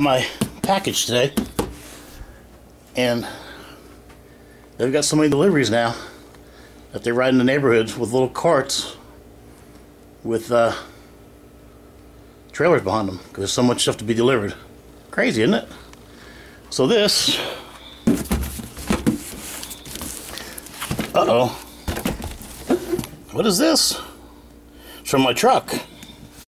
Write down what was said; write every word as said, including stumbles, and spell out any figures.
My package today, and they've got so many deliveries now that they ride in the neighborhoods with little carts with uh, trailers behind them because there's so much stuff to be delivered. Crazy, isn't it? So this, uh-oh, what is this? It's from my truck.